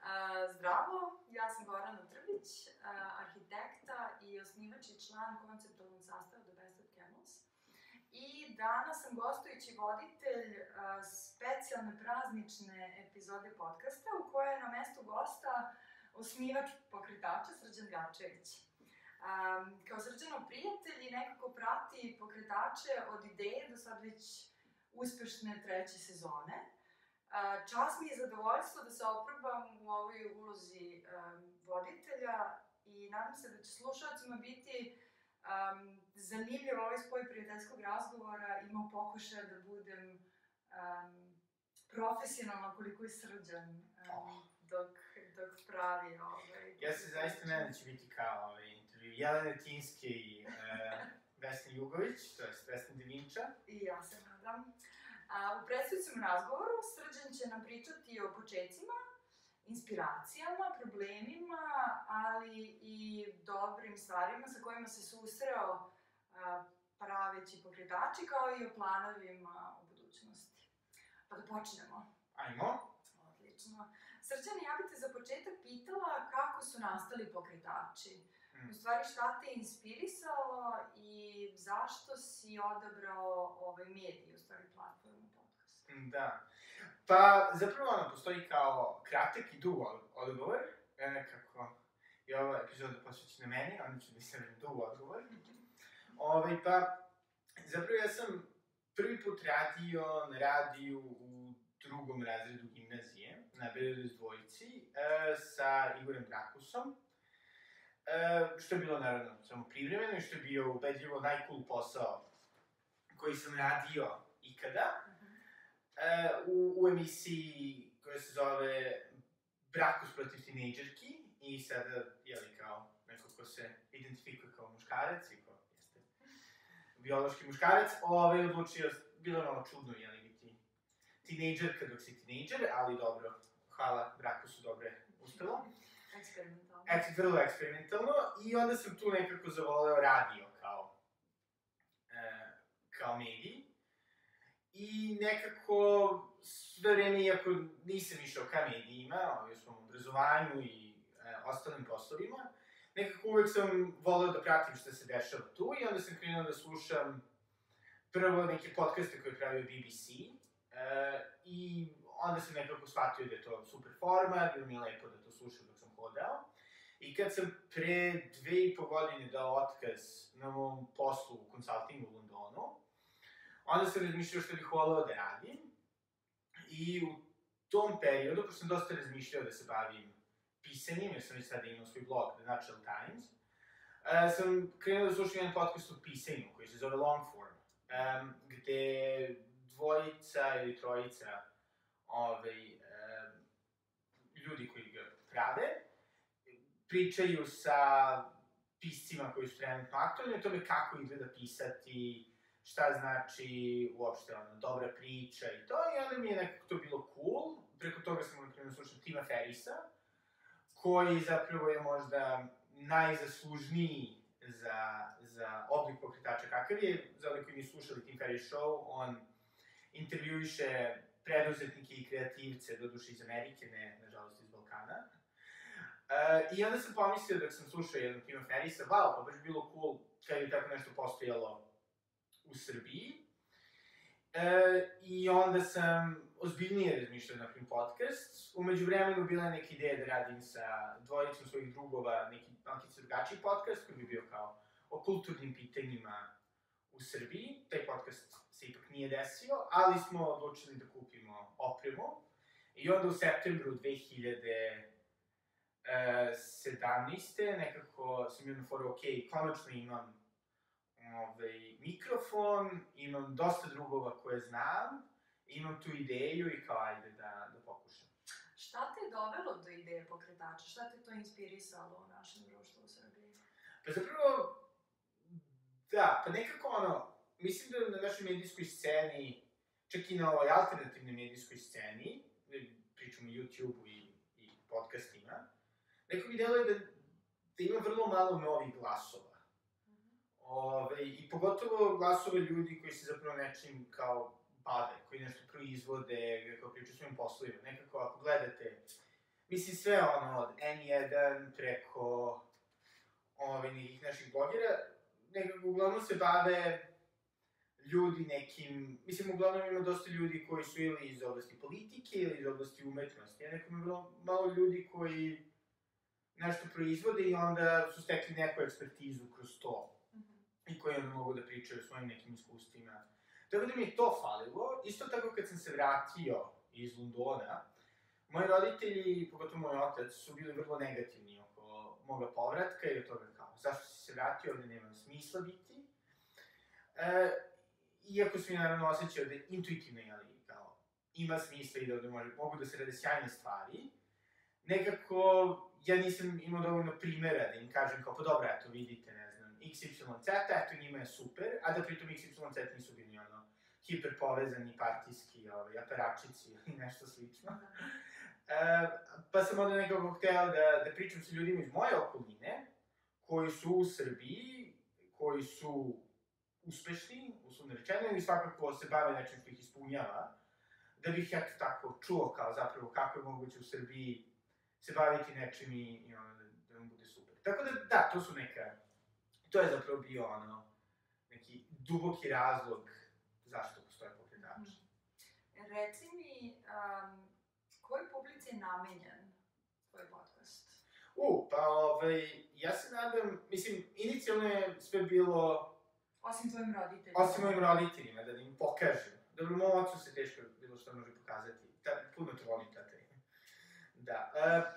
Zdravo, ja sam Gorana Trbić, arhitekta i osnivač i član konceptualnog sastava The Best of Camels. I danas sam gostujući voditelj specijalne praznične epizode podcasta u kojoj je na mestu gosta osnivač pokretača Srđan Gačević. Kao Srđanov prijatelj i nekako prati pokretače od ideje do sad već uspešne 3. sezone. Čast mi je zadovoljstvo da se oprobam u ovoj ulozi voditelja i nadam se da će slušalcima biti zanimljiv ovaj spoj prijateljskog razgovora. Imam pokušaj da budem profesionalna koliko je Srđan dok pravi ovaj... Ja se zaista nadam da će biti kao intervju Jelene Tinske i Vesne Jugović, to je Vesna Divinča. I ja se nadam. U predstavljicom razgovoru Srđan će nam pričati o početcima, inspiracijama, problemima, ali i dobrim stvarima sa kojima se susreo praveći pokretači, kao i o planovima u budućnosti. Pa da počnemo. Ajmo. Odlično. Srđan, ja bih te za početak pitala kako su nastali pokretači. U stvari, šta te je inspirisalo i zašto si odabrao ovaj medij, u stvari platformu podcast? Da. Pa, zapravo postoji kao kratak i dug odgovor, kako je ova epizoda posvećena meni, onda ću da ispravim dug odgovor. Pa, zapravo ja sam prvi put radio na radiju u 2. razredu gimnazije, na BDS dvojici, sa Igorem Brakusom. Što je bilo, naravno, samo privremeno i što je bio ubedljivo najcool posao koji sam radio ikada. U emisiji koja se zove Brakus protiv tinejdžerki i sada, kao neko ko se identifikuje kao muškarac i ko jeste biološki muškarac, odlučio, bilo je malo čudno, biti tinejdžerka dok si tinejdžer, ali dobro, hvala Brakusu, dobro je uspelo. Eksperimentalno. Vrlo eksperimentalno, i onda sam tu nekako zavoleo radio kao medij. I nekako sve vreme, iako nisam išao ka medijima, u svom obrazovanju i ostalim poslovima, nekako uvek sam voleo da pratim šta se dešava tu, i onda sam krenuo da slušam prvo neke podcaste koje je pravio BBC, i onda sam nekako shvatio da je to super format, bilo mi je lepo da to slušam dok sam hodao. I kad sam pre 2,5 godine dao otkaz na mom poslu u konsultingu u Londonu, onda sam razmišljao što bih voleo da radim. I u tom periodu, pošto sam dosta razmišljao da se bavim pisanjem, jer sam već sada imao svoj blog, The Natural Times, sam krenuo da slušam jedan podcast o pisanju koji se zove Long Form, gde 2 ili 3 ljudi koji ga prave, pričaju sa piscima koji su trenutno aktualni, o tome kako izgleda pisati, šta znači uopšte dobra priča i to, i onda mi je nekako to bilo cool. Preko toga sam nakon slušao Tima Ferrisa, koji zapravo je možda najzaslužniji za oblik pokretača kakav je. Za one koji nisu slušali Tim Ferriss Show, on intervjuiše preduzetnike i kreativce, doduše iz Amerike, ne, nažalost, iz Balkana. I onda sam pomislio dok sam slušao jednog Tima Ferrisa, wow, pa baš bilo cool kada bi tako nešto postojalo u Srbiji. I onda sam ozbiljnije razmišljao na napravim podcast. U međuvremenu bila je neka ideja da radim sa 2 svojih drugova, neki malkice drugačiji podcast koji bi bio kao o kulturnim pitanjima u Srbiji. Taj podcast se ipak nije desio, ali smo odlučili da kupimo opremu. I onda u septembru 2017. nekako sam imao foru, ok, konačno imam mikrofon, imam dosta drugova koje znam, imam tu ideju i kao ajde da pokušam. Šta te je dovelo do ideje pokretača? Šta te to inspirisalo u našem društvu u Srbiji? Pa zapravo, da, pa nekako mislim da na našoj medijskoj sceni, čak i na ovoj alternativnoj medijskoj sceni, pričamo o YouTube-u i podcastima, nekako mi deluje da ima vrlo malo novih glasova. I pogotovo glasove ljudi koji se zapravo nečim kao bave, koji nešto proizvode, kao pričaju svojim poslovima. Nekako, ako gledate Mislim, sve ono, od N1 preko nekih naših blogera, nekako uglavnom se bave ljudi nekim, mislim, uglavnom ima dosta ljudi koji su ili iz oblasti politike ili iz oblasti umetnosti, a nekom je bilo malo ljudi koji nešto proizvode i onda su stekli neku ekspertizu kroz to. I koji onda mogu da pričaju o svojim nekim iskustvima. Tako da mi je to falilo. Isto tako kad sam se vratio iz Londona, moji roditelji, pogotovo moj otac, su bili vrlo negativni oko moga povratka i od toga kao, zašto si se vratio, ovde nema smisla biti. Iako su mi naravno osjećao da intuitivno, kao, ima smisla i da ovde mogu da se rade sjajne stvari, nekako ja nisam imao dovoljno primera da im kažem kao, pa dobro, eto, vidite, ne znam, XYZ, eto, njima je super, a da pritom XYZ nisu bili ono, hiperpovezani partijski, aparačici ili nešto slično. Pa sam onda nekako hteo da pričam sa ljudima iz moje okoline, koji su u Srbiji, koji su uspešni, uslovno rečeno, ili svakako se bave nečim što ih ispunjava, da bih eto tako čuo kao zapravo kako je moguće u Srbiji se baviti nečim i da vam bude super. Tako da, to su to je zapravo bio neki duboki razlog zašto postoje pokretači. Reci mi, kojoj publici je namenjen tvoj podcast? Ja se nadam, mislim, inicijalno je sve bilo... Osim tvojim roditeljima. Osim mojim roditeljima, da im pokažem. Dobro, moj ocu se teško bilo što može pokazati. Puno te volim, tate. Da,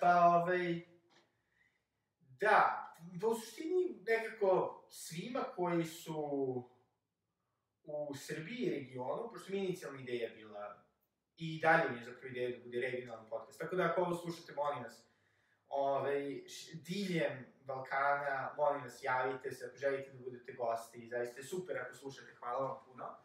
da, u suštini nekako svima koji su u Srbiji i regionu, pošto mi inicijalna ideja bila, i dalje mi je zapravo ideja da bude regionalni podcast, tako da ako ovo slušate, molim vas, diljem Balkana, molim vas, javite se, ako želite da budete gosti, zaista je super ako slušate, hvala vam puno.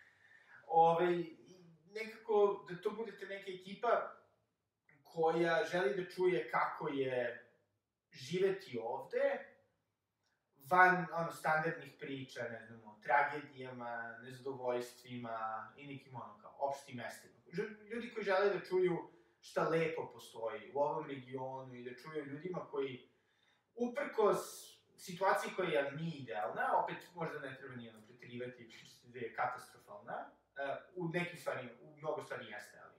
Nekako da to budete neka ekipa koja želi da čuje kako je živeti ovde, van standardnih priča, ne znam, o tragedijama, nezadovoljstvima i nekim kao opštim mestima. Ljudi koji žele da čuju šta lepo postoji u ovom regionu i da čuju ljudima koji, uprkos situaciji koja nije idealna, opet možda ne treba ni preterivati da je katastrofalna, u nekim stvarima, u mnogo stvari jeste, ali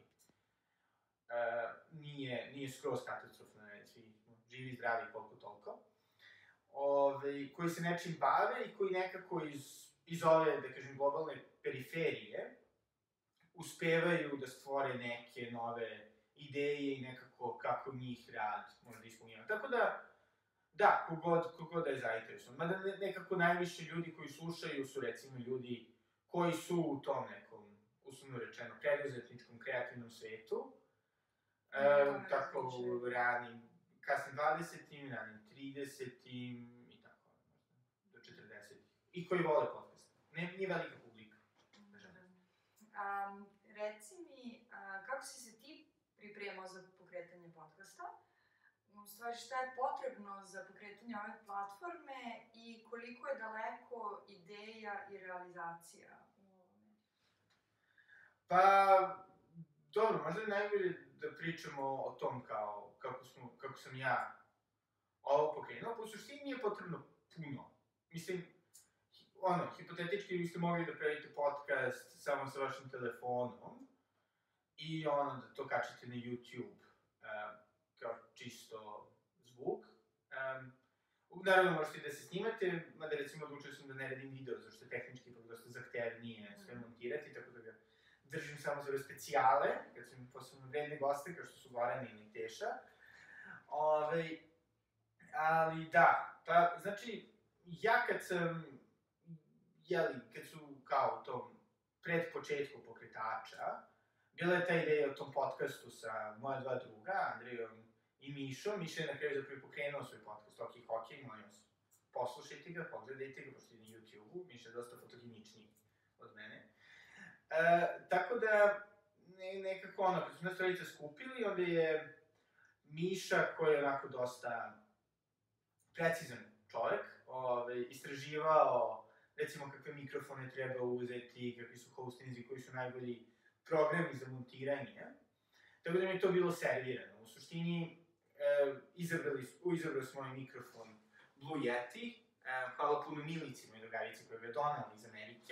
nije skroz katastrofalna, svi živi, zdravi, koliko toliko, koji se nečim bave i koji nekako iz ove, da kažem, globalne periferije uspevaju da stvore neke nove ideje i nekako kako njih rad može da ispunjava. Tako da, kogod da je zainteresovan. Mada nekako najviše ljudi koji slušaju su recimo ljudi koji su u tom nekom, uslovno rečeno, preduzetničkom, kreativnom svetu, tako u ranim, kasnim 20-im, ranim 30-im i tako, do 40-im. I koji vole podcast. Nije velika publika. Reci mi, kako si se ti pripremao za pokretanje podcasta? U stvari, šta je potrebno za pokretanje ove platforme i koliko je daleko ideja i realizacija? Pa, dobro, možda je najbolje da pričamo o tom kako sam ja ovo pokrenuo. Po suštini nije potrebno puno. Mislim, hipotetički vi ste mogli da pravite podcast samo sa vašim telefonom i da to kačete na YouTube kao čisto zvuk. Naravno, možete da se snimate, mada recimo odlučio sam da ne radim video, zašto je tehnički ipak dosta zahtevnije sve montirati, tako da ga držim samo za ove specijale, kad sam posebno vredne goste, kao što su Goran ili Teša. Ali da, pa znači, ja kad su kao u tom predpočetku pokretača, bila je ta ideja o tom podcastu sa moja dva druga, Andrejom i Mišom. Miša je na kraju zapravo pokrenuo svoj podcast, Ok, molim vas, poslušajte ga, pogledajte ga, pošto je na YouTube-u, Miša je dosta fotogeničniji od mene. Tako da, nekako kad su nas trojice skupili, onda je Miša, koji je onako dosta precizan čovek, istraživao, recimo, kakve mikrofone treba uzeti, kakvi su hostinzi, koji su najbolji programi za montiranje. Tako da mi je to bilo servirano. U suštini, izabrao sam moj mikrofon Blue Yeti. Hvala puno Milici, moj drugarici koja ga je donela iz Amerike.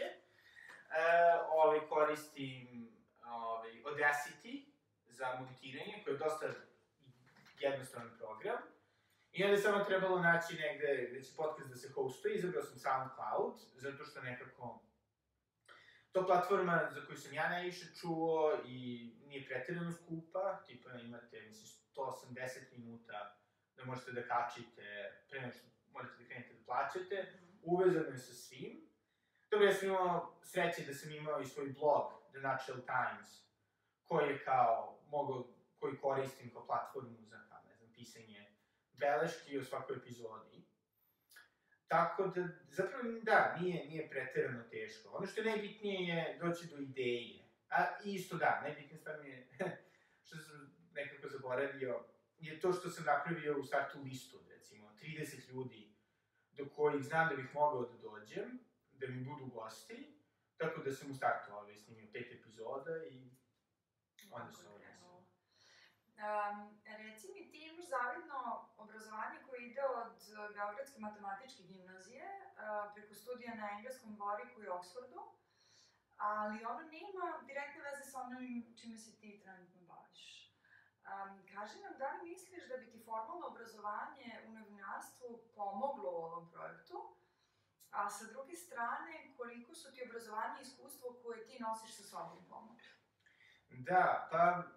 Koristim Audacity za montiranje, koji je dosta jednostavan program. I onda je samo trebalo naći negde gde će podcast da se hostuje, izabrao sam SoundCloud, zato što nekako to platforma za koju sam ja najviše čuo i nije pretirano skupa, tipa imate, mislim, 180 minuta da možete da kačite, pre nego što morate da krenete da plaćate, uvezano je sa svim. Dobro, ja sam imao sreće da sam imao i svoj blog, The Nutshell Times, koji koristim kao platformu za, pisanje beleški o svakoj epizodi. Tako da, zapravo, da, nije preterano teško. Ono što je najbitnije je doći do ideje. A isto da, najbitnija stvar mi je, što sam nekako zaboravio, je to što sam napravio u startu listu, recimo, 30 ljudi do kojih znam da bih mogao da dođem, da mi budu gosti, tako da sam u startu snimio 5 epizoda i onda se ovo desilo. Reci mi, ti imaš zavidno obrazovanje koje ide od Beogradske matematičke gimnazije preko studija na engleskom Warwicku i Oxfordu, ali ono nema direktne veze sa onim čime se ti trenutno baviš. Kaži nam, da li misliš da bi ti formalno obrazovanje u novinarstvu pomoglo u ovom projektu, a sa druge strane, koliko su ti obrazovanje i iskustvo koje ti nosiš sa sobom pomogli? Da,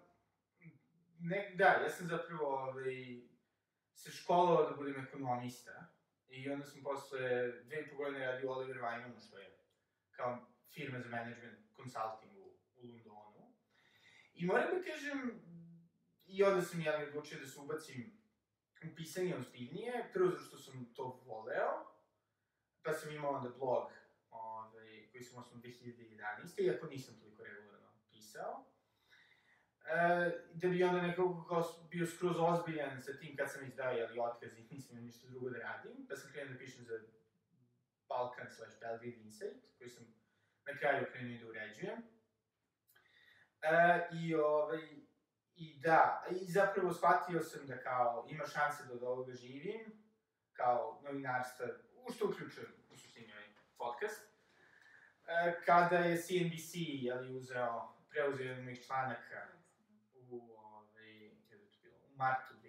ja sam zapravo se školovao da budem ekonomista i onda sam posle 2,5 godine radio u Oliver Wyman, što je kao firma za management consulting u Londonu. I moram da kažem, i onda sam odlučio da se ubacim u pisanje ozbiljnije, prvo zato što sam to voleo, pa sam imao onda blog koji sam osnovno 2011. Iako nisam toliko regularno pisao. Da bi onda nekako bio skroz ozbiljan sa tim kad sam izdao otkaz i nisam imao ništa drugo da radim, pa sam krenuo da pišem za Balkan/Belgrade Insight, koji sam na kraju krenuo da uređujem. I zapravo shvatio sam da kao ima šanse da od ovoga živim, kao novinarstva, u što uključujem u suštini ovaj podcast, kada je CNBC preuzeo jedan mojih članaka u martu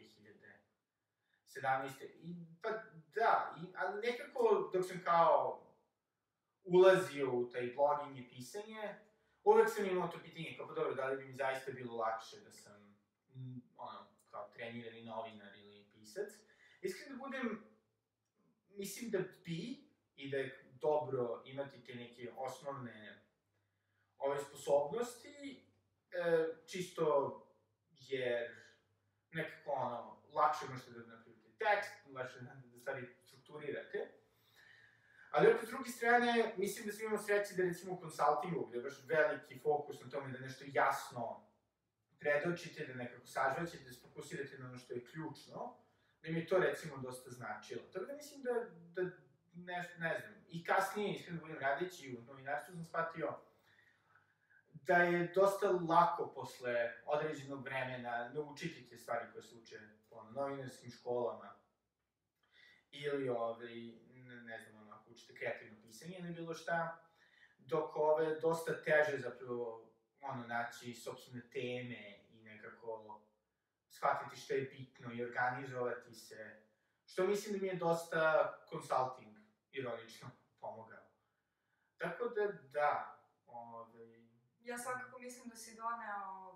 2017. Ali nekako dok sam kao ulazio u taj blogging i pisanje, uvek sam imao to pitanje, kao pa dobro, da li bi mi zaista bilo lakše da sam, kao trenirani novinar ili pisac. Iskreno da budem, mislim da bi, i da je dobro imati te neke osnovne sposobnosti, čisto jer nekako lakše možete da napravite tekst, lakše da stvari strukturirate. Ali opet s druge strane, mislim da sam imao sreće da recimo u konsultingu, gde je baš veliki fokus na tome da nešto jasno predočite, da nekako sažvaćete, da se fokusirate na ono što je ključno, da mi je to recimo dosta značilo. Tako da mislim da ne znam, i kasnije, iskreno da budem radeći u novinarstvu, sam shvatio da je dosta lako posle određenog vremena naučiti te stvari koje se uče po novinarskim školama ili, ne znam, ako učite kreativno pisanje ili bilo šta, dok dosta teže zapravo, naći sopstvene teme i nekako shvatiti što je bitno i organizovati se, što mislim da mi je dosta consulting, ironično, pomogao. Tako da, Ja svakako mislim da si doneo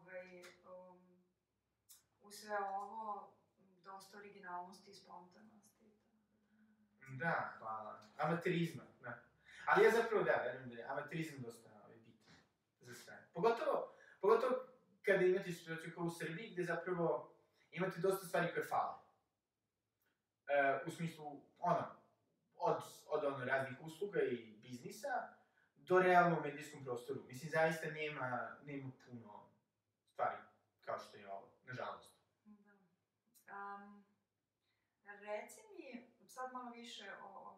u sve ovo dosta originalnosti i spontanosti. Da, hvala. Amaterizma, da. Ali ja zapravo verujem da je amaterizam dosta bitan za sve. Pogotovo kada imate situaciju kao u Srbiji, gde zapravo imate dosta stvari koje fale. U smislu, od raznih usluga i biznisa, do realno u medijskom prostoru. Mislim, zaista nema puno stvari kao što je ovo, nažalost. Reci mi sad malo više o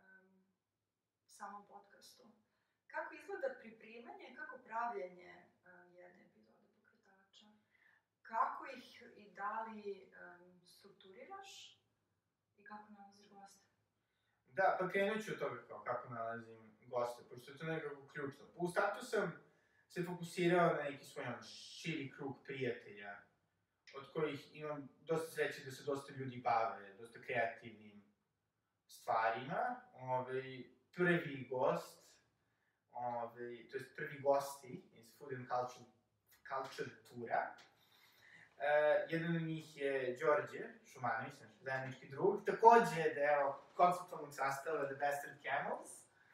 samom podcastu. Kako izgleda pripremanje, kako pravljenje jedne epizode Pokretača? Kako ih i da li strukturiraš i kako nalaziš goste? Da, pa krenut ću od toga kako nalazim goste, pošto je to nekako ključno. U startu sam se fokusirao na neki svoj širi krug prijatelja, od kojih imam dosta sreće da se dosta ljudi bave, dosta kreativnim stvarima. Prvi gost, to jest prvi gosti iz Food and Culture tura. Jedan od njih je Đorđe Šumanović, naš zajednički drug, takođe deo konceptualnog sastava The Bastard Camels,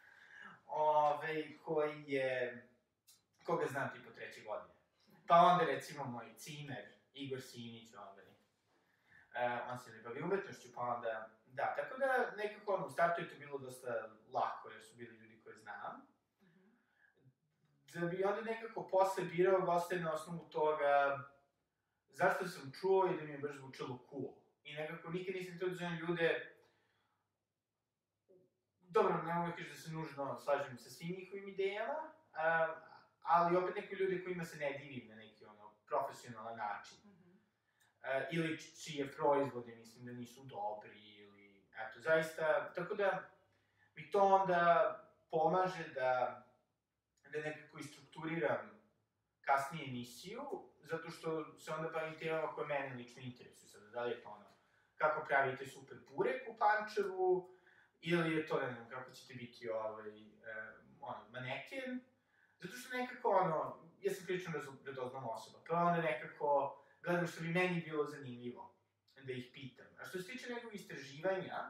koji je, koga znam tipa 3. godine. Pa onda recimo moj cimer, Igor Simić, on se ne bavi umetnošću, pa onda, da, tako da nekako u startu je to bilo dosta lako, jer su bili ljudi koje znam. Da bi onda nekako posle birao goste na osnovu toga zašto sam čuo i da mi je baš zvučalo cool. I nekako nikad nisam to da ljude... Dobro, ne mogu kažem da se nužno slažem sa svim njihovim idejama, ali opet neki ljude kojima se ne divim na neki profesionalan način. Ili čije proizvode mislim da nisu dobri, ili eto, zaista, tako da mi to onda pomaže da nekako istrukturiram kasnije emisiju, zato što se onda bavim temama koje mene lično interesuju. Sada, da li je to kako pravite super burek u Pančevu, ili je to, ne znam, kako ćete biti maneken, zato što nekako, ja sam prilično radoznala osoba, pa onda nekako gledam što bi meni bilo zanimljivo da ih pitam. A što se tiče nekog istraživanja,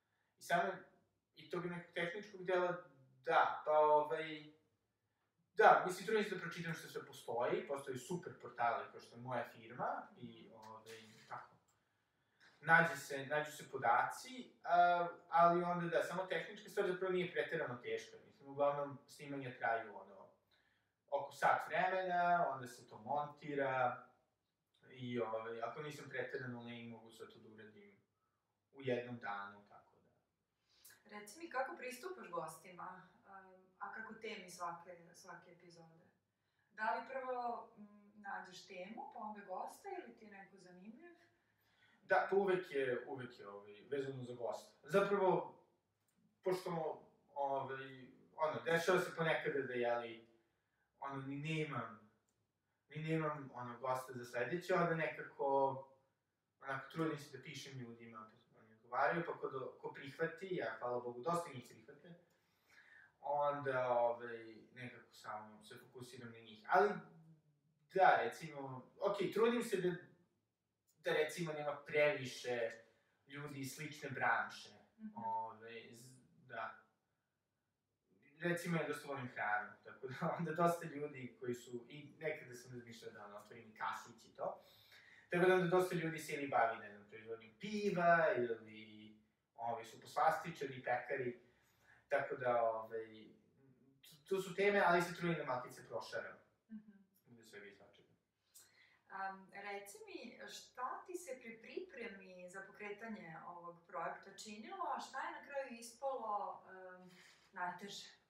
i tog nekog tehničkog dela, da, pa da, mislim, trudim se da pročitam što sve postoji super portale kao što je moja firma i tako. Nađu se podaci, ali onda da, samo tehnička stvar zapravo nije preterano teška. Mislim, uglavnom snimanja traju oko sat vremena, onda se to montira i ako nisam preterano lenj, mogu sve to da uradim u jednom danu, tako da. Reci mi kako pristupaš gostima, a kako temi svake epizode? Da li prvo nađeš temu, pa onda gosta, ili ti je neko zanimljiv? Da, pa uvek je vezano za gosta. Zapravo, pošto dešava se ponekada da, ni nemam gosta za sledeće, onda nekako, trudim se da pišem ljudima, oni odgovaraju, pa ko prihvati, ja, hvala Bogu, dosta njih prihvate, onda, nekako samo se fokusiram na njih. Ali, da, recimo, trudim se da recimo nema previše ljudi iz slične branše, da. Recimo, ja dosta volim hranu, tako da onda dosta ljudi koji su, i nekada sam razmišljao da otvorim kasić i to, tako da onda dosta ljudi se ili bavi, ne znam, proizvodnjom piva, ili su poslastičari, pekari, tako da, tu su teme, ali se trudim da malkice prošaram, da sve bi svačega. Reci mi, šta ti se pri pripremi za pokretanje ovog projekta činilo, a šta je na kraju ispalo najteže?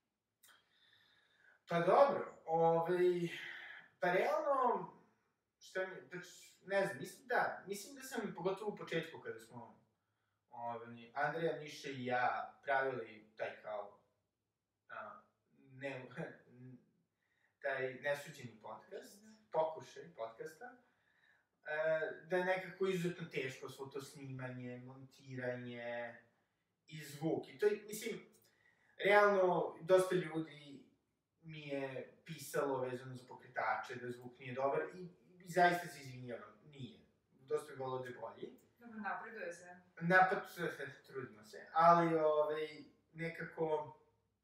Pa dobro, pa realno, ne znam, mislim da sam, pogotovo u početku kada smo, Andreja, Miša i ja pravili taj kao, taj nesuđeni podcast, pokušaj podcasta, da je nekako izuzetno teško svo to snimanje, montiranje i zvuk. I to je, mislim, realno, dosta ljudi mi je pisalo vezano za pokretače, da zvuk nije dobar i zaista se izvinjavam, nije. Dosta bi volio da je bolji. Dobro, napreduje se. Trudimo se, ali nekako,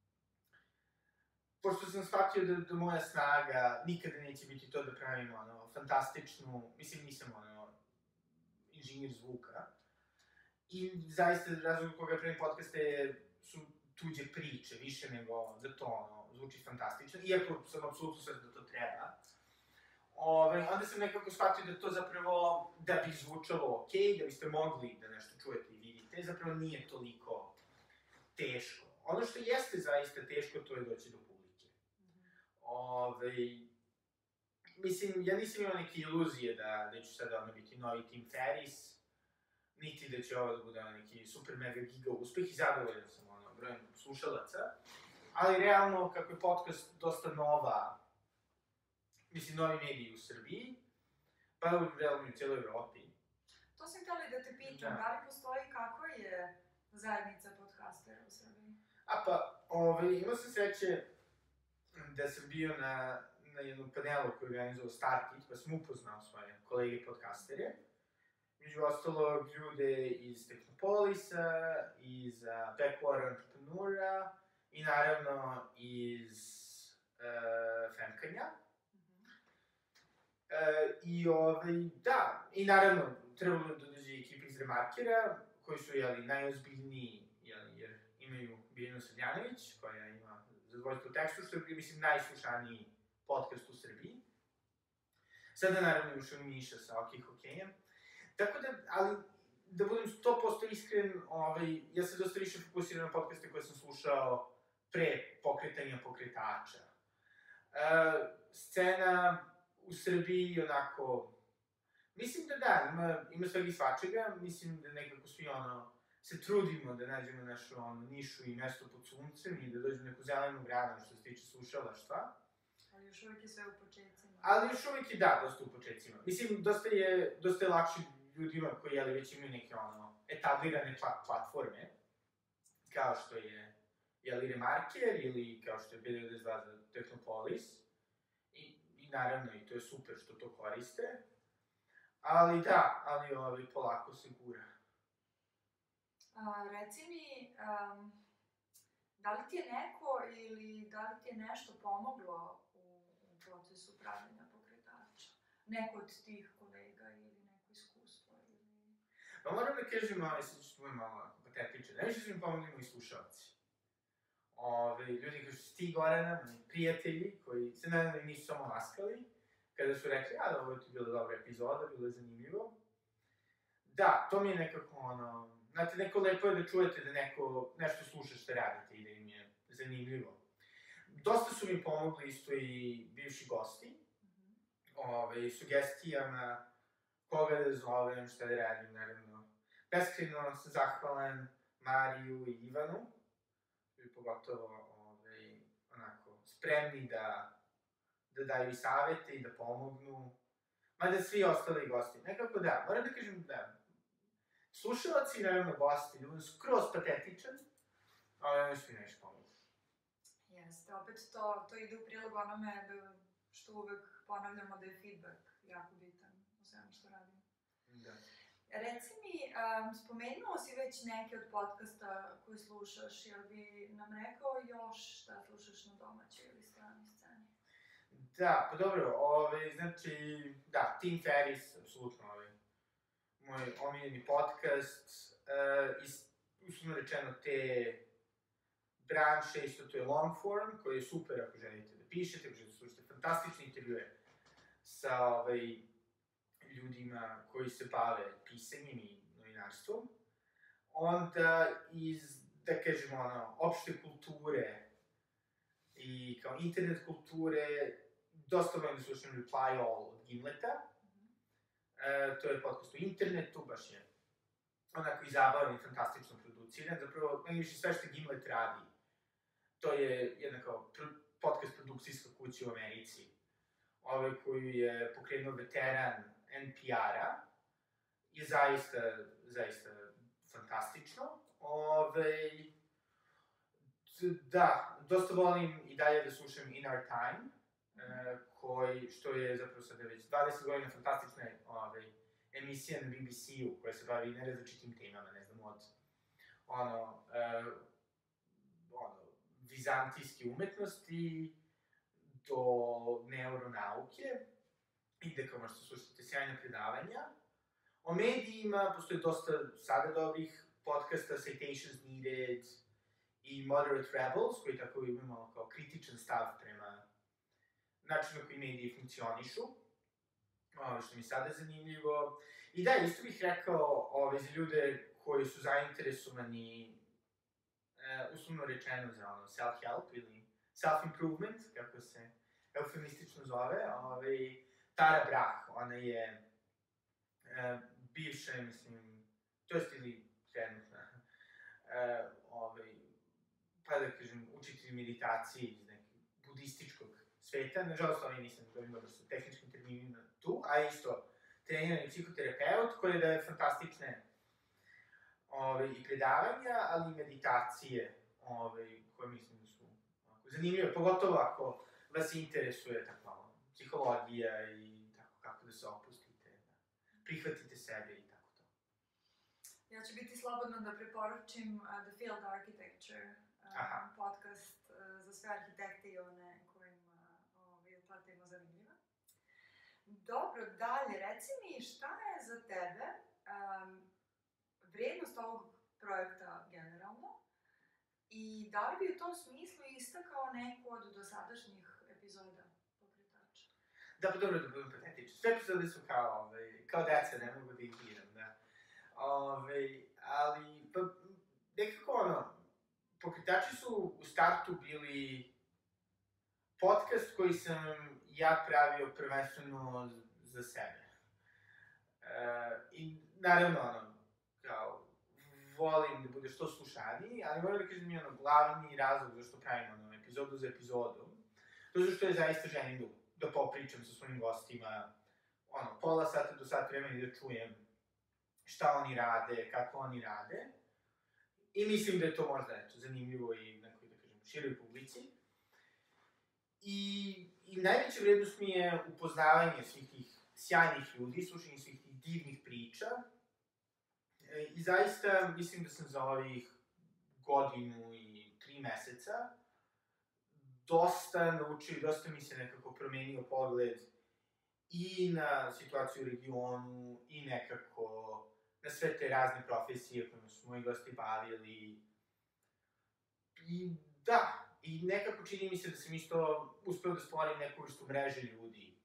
pošto sam shvatio da moja snaga nikada neće biti to da pravim fantastičnu, mislim nisam inženjer zvuka, i zaista razlog koga pravim podcaste su tuđe priče, više nego da to zvuči fantastično, iako sam apsolutno sve da to treba. Onda sam nekako shvatio da to zapravo, da bi zvučalo okej, da biste mogli da nešto čujete i vidite, zapravo nije toliko teško. Ono što jeste zaista teško, to je doći do publike. Mislim, ja nisam imao neke iluzije da ću sada biti novi Tim Ferriss, niti da će ovo da bude neki super mega giga uspeh i zadovoljan sam brojem slušalaca. Ali realno, kako je podcast dosta novi mediji u Srbiji, pa realno i u cijeloj Evropi. To sam htjela da te pitam, da li postoji kakva je zajednica podcastera u Srbiji? Imao sam sreće da sam bio na jednom panelu koji je organizovao Starkit, pa sam upoznao svoje kolege podcastere. Među ostalog, ljude iz Technopolisa, iz Backwater Entrepreneura i naravno iz Femkanja. I naravno, trebalo da dođe ekipa iz Remarkera, koji su, najozbiljniji, jer imaju Biljanu Srbljanović, koja ima zadovoljstvo tekstu, što je, mislim, najslušaniji podcast u Srbiji. Sada, naravno, još on Miša sa OK Hokejem. Tako da, ali, da budem 100% iskren, ja se dosta više fokusiram na podcaste koje sam slušao pre pokretanja pokretača. Scena u Srbiji, onako, mislim da ima svega i svačega, mislim da nekako svi, se trudimo da nađemo našu, nišu i mesto pod suncem i da dođemo neku zelenu granu što se tiče slušalaštva. Ali još uvijek je sve u početcima. Ali još uvijek je, dosta u početcima. Mislim, dosta je lakše ljudima koji, već imaju neke, etablirane platforme, kao što je, Remarker ili kao što je B92 za Technopolis. I naravno, i to je super što to koriste. Ali polako se gura. Reci mi, da li ti je neko ili da li ti je nešto pomoglo u procesu pravljenja pokretača? Neko od tih kolega ili neko iskustvo? Pa moram da kažem, sad ću tvoj malo patetičan, najviše su mi pomogli moji slušalci. Ljudi kao što si ti, Gorana, moji prijatelji, koji se nadam nisu samo laskali, kada su rekli, ovo je tu bila dobra epizoda, bilo je zanimljivo. Da, to mi je nekako, znate, neko lepo je da čujete da neko nešto sluša što radite i da im je zanimljivo. Dosta su mi pomogli isto i bivši gosti, sugestijama, koga da zovem, šta da radim, naravno. Beskrajno sam zahvalan Mariju i Ivanu, koji pogotovo, spremni da daju i savete i da pomognu, mada svi ostali gosti. Nekako moram da kažem slušalaci, naravno gosti, da budem skroz patetičan, ali oni su mi nešto pomogli. Jeste, opet to ide u prilog onome što uvek ponavljamo da je feedback jako bitan u svemu što radimo. Da. Reci mi, spomenuo si već neke od podcasta koji slušaš, jel bi nam rekao još šta slušaš na domaćoj ili stranoj sceni? Da, pa dobro, Tim Ferriss, apsolutno, moj omiljeni podcast, uslovno rečeno te branše, isto to je long form, koji je super ako želite da pišete, ako želite da slušate fantastične intervjue sa ljudima koji se bave pisanjem i novinarstvom. Onda iz, da kažemo, opšte kulture i kao internet kulture, dosta volim da slušam Reply All od Gimleta. To je podcast o internetu, baš je onako i zabavan i fantastično produciran. Zapravo, najviše sve što Gimlet radi, to je jedna kao podcast produkcijska kuća u Americi, koju je pokrenuo veteran NPR-a, je zaista fantastično. Dosta volim i dalje da slušam In Our Time, što je zapravo sada već 20 godina fantastična emisija na BBC-u koja se bavi nerazličitim temama, ne znam, od vizantijske umetnosti do neuronauke i da kao možete slušati sjajne predavanja. O medijima postoji dosta sada dobrih podcasta, Citations Needed i Moderate Rebels, koji tako imamo kao kritičan stav prema načinu koji mediji funkcionišu, što mi sada zanimljivo. I da, isto bih rekao za ljude koji su zainteresovani, uslovno rečeno za self-help ili self-improvement, kako se eufemistično zove, Tara Brach, ona je bivša, mislim, to jest ili trenutna, pa da kažem, učitelj meditacije iz nekog budističkog sveta. Nažalost, nisam dovoljno dobar sa tehničkim terminima tu, a isto trenirani psihoterapeut koji daje fantastične i predavanja, ali i meditacije, koje mislim da su zanimljive, pogotovo ako vas interesuje tako psihologija i tako kako da se opustite, da prihvatite sebe i tako to. Ja ću biti slobodno da preporučim The Field Architecture podcast za sve arhitekte i one kojima je ta tema zanimljiva. Dobro, dalje, reci mi šta je za tebe vrednost ovog projekta generalno i da li bi u tom smislu istakao neku od dosadašnjih epizoda Pokretača? Da, pa dobro da budem patetičan. Sve epizode su kao deca, ne mogu da ih biram, da. Ali, pa, nekako Pokretači su u startu bili podcast koji sam ja pravio prvenstveno za sebe. I naravno, kao, volim da bude što slušaniji, ali moram da kažem mi glavni razlog zašto pravim epizodu za epizodu, to je što je zaista želim da popričam sa svojim gostima, pola sata do sat vremena i da čujem šta oni rade, kako oni rade. I mislim da je to možda zanimljivo i nekoj, da kažem, široj publici. I najveća vrednost mi je upoznavanje svih tih sjajnih ljudi, slušanje svih tih divnih priča. I zaista mislim da sam za ovih 1 i 3 meseca dosta naučio, dosta mi se nekako promenio pogled i na situaciju u regionu, i nekako na sve te razne profesije kojima su moji gosti bavili. I da, i nekako čini mi se da sam isto uspeo da stvorim neku vrstu mreže ljudi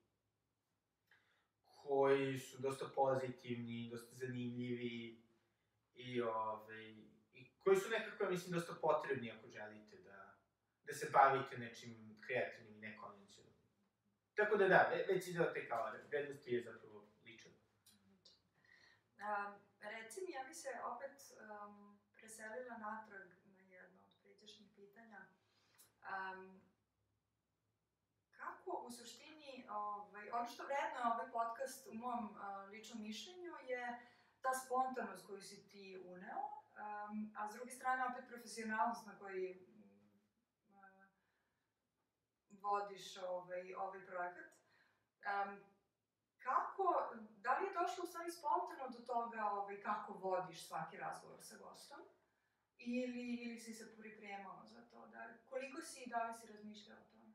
koji su dosta pozitivni, dosta zanimljivi i koji su nekako, mislim, dosta potrebni ako želite da se bavite nečim kreativnim i nekonvencionalnim. Tako da, već i da te kao vrednosti je zapravo ličan. Reci mi, ja bi se opet preselila natrag na jedno od pređašnjih pitanja. Kako u suštini, ono što vrednuje ovaj podcast u mom ličnom mišljenju je ta spontanost koju si ti uneo, a s druge strane opet profesionalnost na koji vodiš ovaj projekat. Da li je došlo u stvari spontano do toga kako vodiš svaki razgovor sa gostom? Ili si se pripremao za to? Koliko si i da li si razmišljao o tome?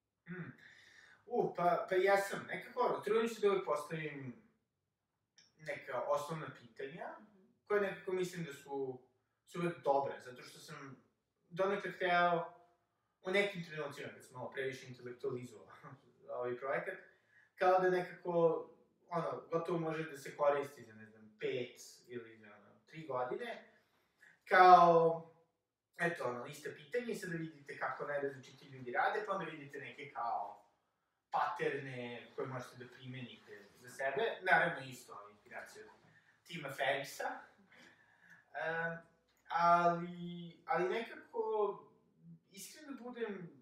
Pa ja sam nekako, trudim se da uvijek postavim neka osnovna pitanja, koje nekako mislim da su uvijek dobre, zato što sam donekle hteo u nekim trenucima, kad sam malo previše intelektualizovao ovaj projekat, kao da nekako, gotovo može da se koristi za, 5 ili 3 godine, kao, ista pitanja i sada vidite kako najrazličiti ljudi rade, pa onda vidite neke kao paterne koje možete da primenite za sebe, naravno isto inspiracija od Tima Ferrisa, ali nekako, iskreno budem,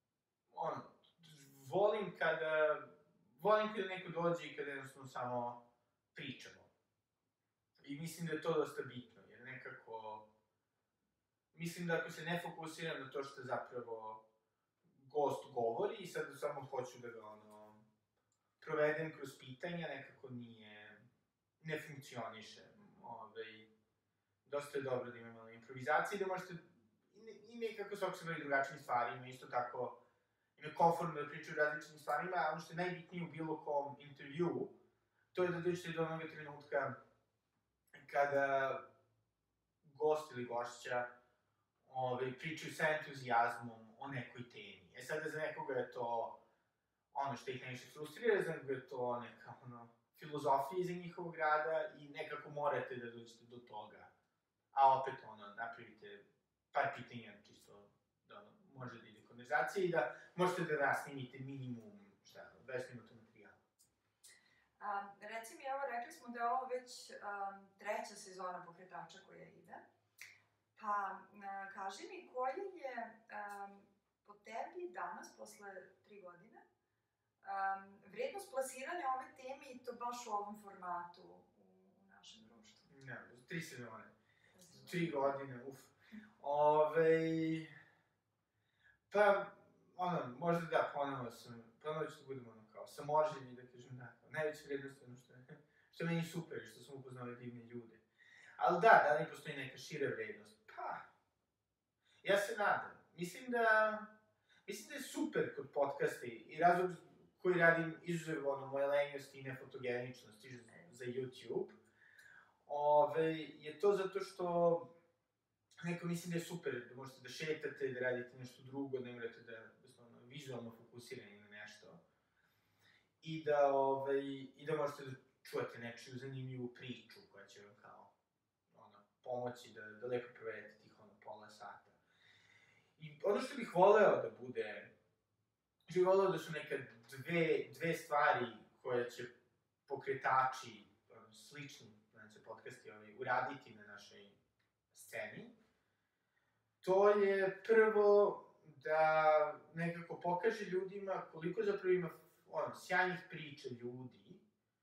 volim kada neko dođe i kada jednostavno samo pričamo. I mislim da je to dosta bitno, jer nekako, mislim da ako se ne fokusiram na to što zapravo gost govori i sad samo hoću da ga, provedem kroz pitanja, nekako ne funkcioniše. Dosta je dobro da ima malo improvizacije, da možete i nekako svako se bavi drugačijim stvarima, isto tako ima komfortno da pričaju o različitim stvarima, a ono što je najbitnije u bilo kom intervju, to je da dođete do onoga trenutka kada gost ili gošća pričaju sa entuzijazmom o nekoj temi. Sada za nekoga je to ono što ih najviše frustrira, za nekoga je to neka filozofija iza njihovog rada i nekako morate da dođete do toga. A opet napravite par pitanja čisto da može da ide konverzacija i da možete da nasnimite minimum 20 minuta materijala. Reci mi, evo, rekli smo da je ovo već 3. treća sezona Pokretača koja ide. Pa, kaži mi koja je po tebi danas, posle 3 godine, vrednost plasiranja ove teme i to baš u ovom formatu u našem društvu? Ne, 3 sezone. 3 godine, Pa, možda da, ponovo ću da budem kao samoželj i da kažem da, najveća vrednost je ono što je meni super i što sam upoznao divne ljude. Ali da li postoji neka šira vrednost? Pa, ja se nadam. Mislim da je super kod podcasta i razlog koji radim izuzev moje lenjosti i nefotogeničnosti za YouTube, je to zato što neko mislim da je super da možete da šetate, da radite nešto drugo, da ne morate da vizualno fokusirani na nešto. I da možete da čujete nečiju zanimljivu priču koja će vam kao pomoći da lepo provedete tih pola sata. I ono što bih voleo da bude, da su neka dve stvari koje će pokretači, slični podcasti uraditi na našoj sceni, to je prvo da nekako pokaže ljudima koliko zapravo ima sjajnih priča ljudi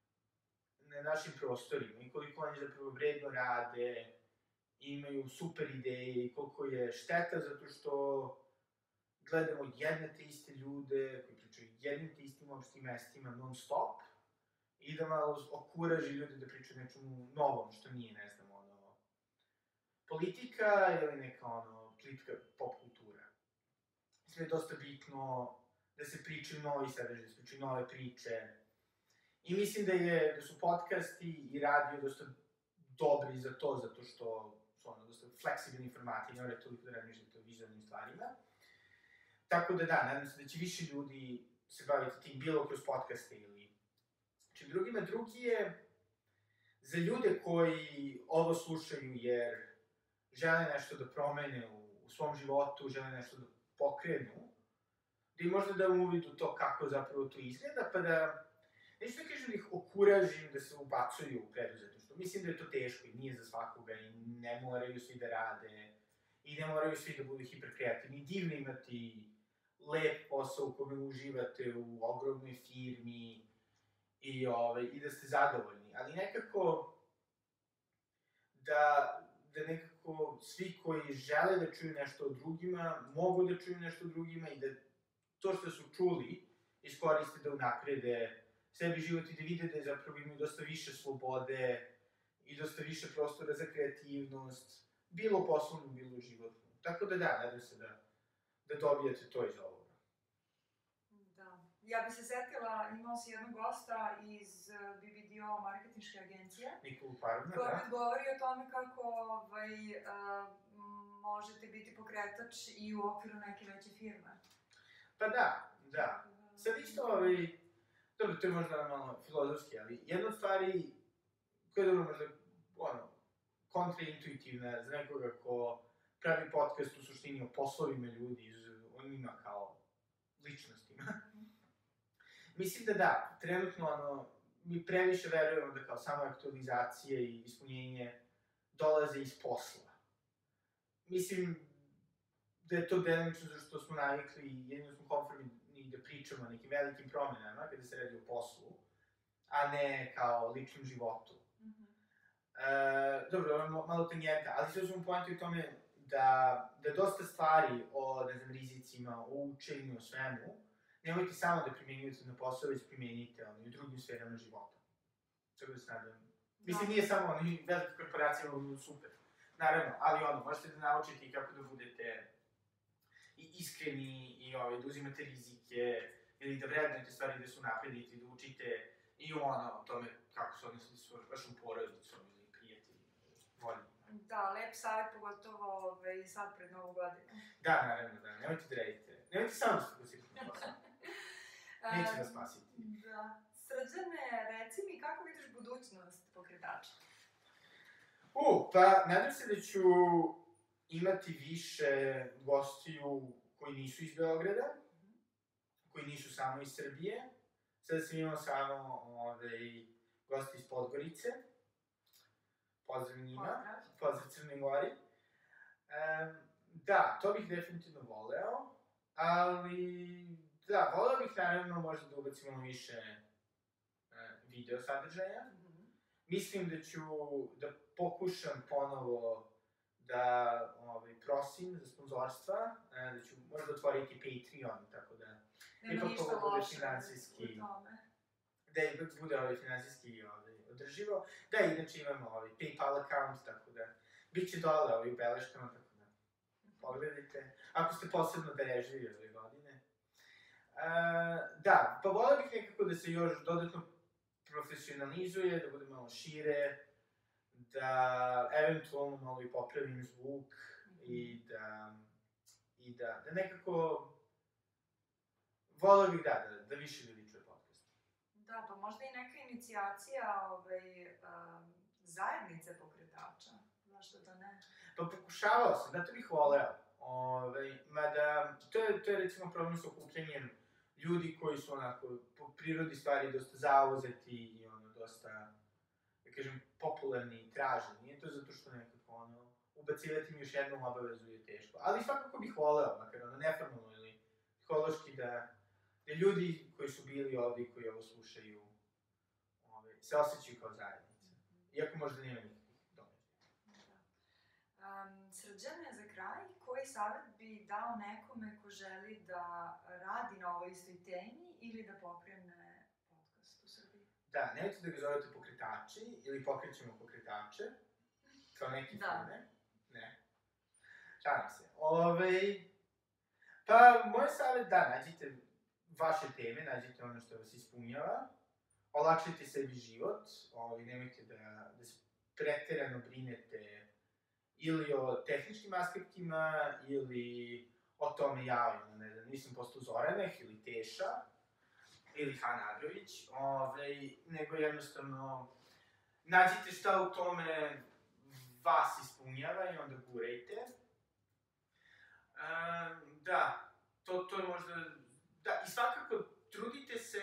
na našim prostorima i koliko oni zapravo vredno rade, imaju super ideje i koliko je šteta zato što gledamo jedne te iste ljude koji pričaju jednim te istim opštim mestima non stop i da malo okuraži ljude da pričaju nečemu novom što nije, ne znam, politika ili neka politika pop kultura. Mislim da je dosta bitno da se pričaju novi sadržaj, da se pričaju nove priče. I mislim da su podcasti i radio dosta dobri za to, zato što su dosta fleksibilni formati, ne morate toliko da razmišljate o vizualnim stvarima. Tako da nadam se da će više ljudi se baviti tim bilo kroz podcaste ili čim drugima. Drugi je za ljude koji ovo slušaju jer žele nešto da promene u svom životu, žele nešto da pokrenu, da im možda dam uvid u to kako zapravo to izgleda, pa da, neću da kažem da ih okuražim da se ubacuju u preduzetništvo. Mislim da je to teško i nije za svakoga i ne moraju svi da rade i ne moraju svi da budu hiperkreativni. Divno imati lep posao u kome uživate u ogromnoj firmi i da ste zadovoljni, ali nekako da nekako svi koji žele da čuju nešto o drugima, mogu da čuju nešto o drugima i da to što su čuli iskoriste da unaprede sebi život i da vide da zapravo imaju dosta više slobode i dosta više prostora za kreativnost, bilo poslovno, bilo životno. Tako da nadam se da dobijete to iz ovoga. Da. Ja bi se setila, imao si jednog gosta iz BBDO marketinške agencije. Nikolu Parvna, da. Koji govori o tome kako možete biti pokretač i u okviru neke veće firme. Pa da. Sad isto, dobro, to je možda malo filozofski, ali jedna od stvari koja je dobro možda, kontraintuitivna za nekoga ko pravi podcast u suštini o poslovima ljudi, o njima kao ličnostima. Mislim da, trenutno, mi previše verujemo da kao samo aktualizacije i ispunjenje dolaze iz posla. Mislim da je to delimično zašto smo navikli i jedino smo konformni da pričamo o nekim velikim promenama kada se radi o poslu, a ne kao ličnom životu. Dobro, ovo je malo tangenta, ali sve smo pointi u tome da dosta stvari o, ne znam, rizicima, o učenju, o svemu, nemojte samo da primenjujete na posao, već primenjite i u drugim sferama života. Tako da se nadam. Mislim, nije samo velike korporacije, ovo je super. Naravno, ali možete da naučite i kako da budete i iskreni i da uzimate rizike ili da vrednujete stvari da se unapredite i da učite i o tome kako se odnosite s vašom porodicom ili prijateljima, voljima. Da, lep savjet, pogotovo sad pred Novu godinu. Da, naravno, nemojte da radite. Nemojte samo da se fokusirate na posao. Neće da spasiti. Da. Srđane, reci mi kako vidiš budućnost pokretača? Pa nadam se da ću imati više gostiju koji nisu iz Beograda, koji nisu samo iz Srbije. Sada sam imao samo gosti iz Podgorice. pozdrav njima, Pozdrav. pozdrav Crnoj Gori. Da, to bih definitivno voleo, ali da, voleo bih naravno možda da ubacimo više video sadržaja. Mislim da ću da pokušam ponovo da prosim za sponzorstva, da ću možda otvoriti Patreon, tako da Nema ništa loše u tome. Da ipak bude finansijski održivo. Da, inače imamo PayPal account, tako da bit će dole u beleškama, tako da pogledajte. Ako ste posebno darežljivi ove godine. Da, pa volio bih nekako da se još dodatno profesionalizuje, da bude malo šire, da eventualno malo i popravim zvuk i da nekako volio bih da više ljudi čuje podcast. Da, pa možda i neka inicijacija zajednice pokretača, zašto to ne? Pa pokušavao sam, da to bih voleo, mada to je recimo problem sa okupljanjem ljudi koji su onako po prirodi stvari dosta zauzeti i dosta, da kažem, popularni i traženi. Nije to zato što nekako ubacivati mi još jednu obavezu je teško. Ali svakako bih voleo, makar neformalno ili psihološki da ljudi koji su bili ovde i koji ovo slušaju se osjećaju kao zajednica. Iako možda nema nikakvih događaja. Srđane, za kraj, koji savjet bi dao nekome ko želi da radi na ovoj istoj temi ili da pokrene podcast u Srbiji? Da, nemojte da ga zovete pokretači ili pokrećemo pokretače, kao neki filme. Ne. Šalim se. Pa, moj savjet, da, nađite vaše teme, nađite ono što vas ispunjava, olakšajte sebi život, nemojte da se preterano brinete ili o tehničkim aspektima, ili o tome ne znam, nisam postao Zoraneh, ili Teša, ili Han Adrović, nego jednostavno nađite šta u tome vas ispunjava i onda gurajte. Da, to je možda... Da, i svakako trudite se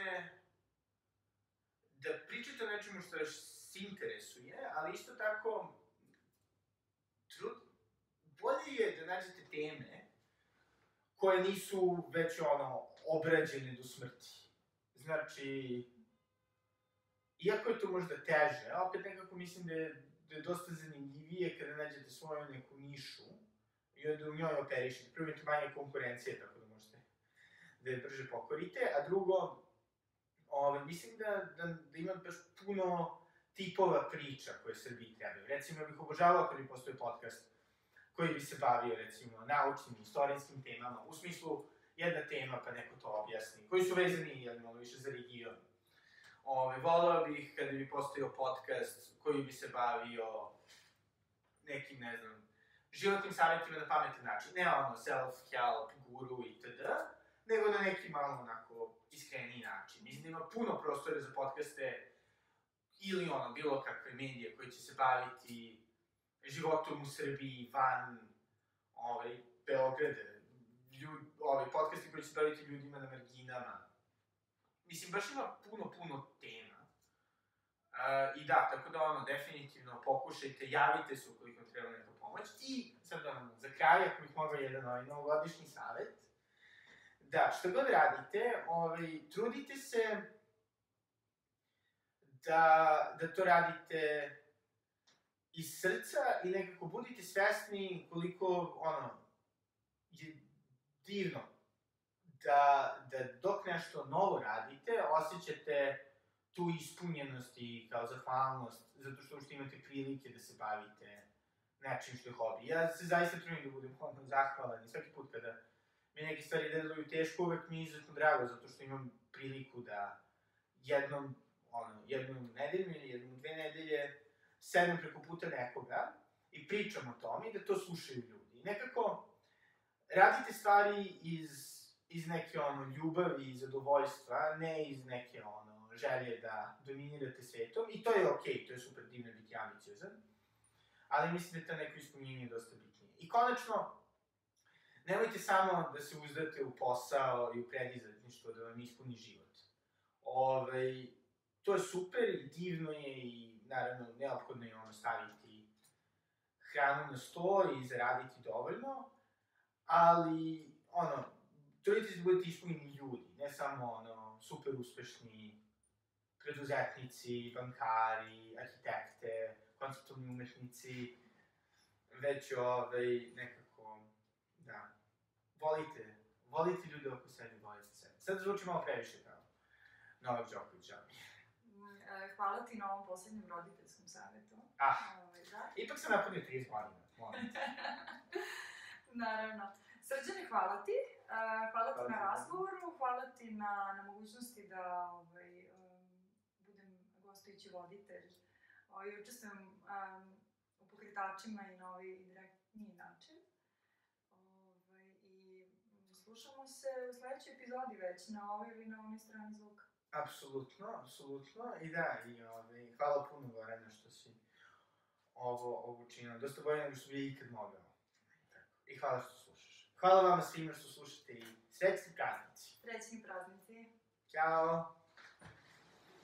da pričate o nečemu što vas interesuje, ali isto tako bolje je da nađete teme koje nisu već obrađene do smrti. Znači, iako je to možda teže, opet nekako mislim da je dosta zanimljivije kada nađete svoju neku nišu i onda u njoj operišete. Prvo imate manje konkurencije, tako da možete da je brže pokorite, a drugo, mislim da ima baš puno tipova priča koje Srbiji trebaju. Recimo, ja bih obožavao kada bi postoji podcast koji bi se bavio, recimo, naučnim, istorijskim temama, u smislu jedna tema pa neko to objasni, koji su vezani, malo više za region. Voleo bih kada bi postojao podcast koji bi se bavio nekim, ne znam, životnim savjetima na pametan način, ne self-help, guru itd., nego na neki malo onako iskreniji način. Mislim da ima puno prostora za podcaste ili bilo kakve medije koji će se baviti životom u Srbiji, van Beograda, podcasti koji će se baviti ljudima na marginama. Mislim, baš ima puno tema. I da, tako da definitivno pokušajte, javite se ukoliko treba neka pomoć. I sad za kraj, ako bih mogao jedan novogodišnji savjet, da, što god radite, trudite se da to radite iz srca i nekako budite svesni koliko, je divno da dok nešto novo radite, osjećate tu ispunjenost i kao zahvalnost, zato što uopšte imate prilike da se bavite nečim što je hobi. Ja se zaista trudim da budem zahvalan i svaki put kada mi neke stvari deluju teško, uvek mi je izuzetno drago, zato što imam priliku da jednu nedelju ili jednom 2 nedelje sedem preko puta nekoga i pričam o tome i da to slušaju ljudi. I nekako radite stvari iz neke ljubavi i zadovoljstva, ne iz neke želje da dominirate svetom. I to je okej, to je super divno biti ambiciozan, ali mislim da je to neko ispunjenje dosta bitnije. I konačno, nemojte samo da se uzdate u posao i u preduzetništvo da vam ispuni život. To je super i divno je i naravno neophodno je staviti hranu na sto i zaraditi dovoljno, ali, trudite se da budete ispunjeni ljudi, ne samo, super uspešni preduzetnici, bankari, arhitekte, konceptualni umetnici, već, nekako, da, volite ljude oko sebe, volite sebe. Sad zvuči malo previše kao Novak Đoković, ali... Hvala ti na ovom poslednjem roditeljskom savjetu. Da. Ipak sam napunio 30 godina, molim te. Naravno. Srđane, hvala ti. Hvala ti na razgovoru, hvala ti na mogućnosti da budem gostujući voditelj. Učestvujem u pokretačima i na ovaj indirektniji način. I slušamo se u sledećoj epizodi već, na ovoj ili na onoj strani zvuka. Apsolutno. I da, hvala puno, Gorana, što si ovo učinila. Dosta bolje nego što bi ikad mogao. I hvala što slušaš. Hvala vama svima što slušate i srećni praznici. Srećni praznici. Ćao.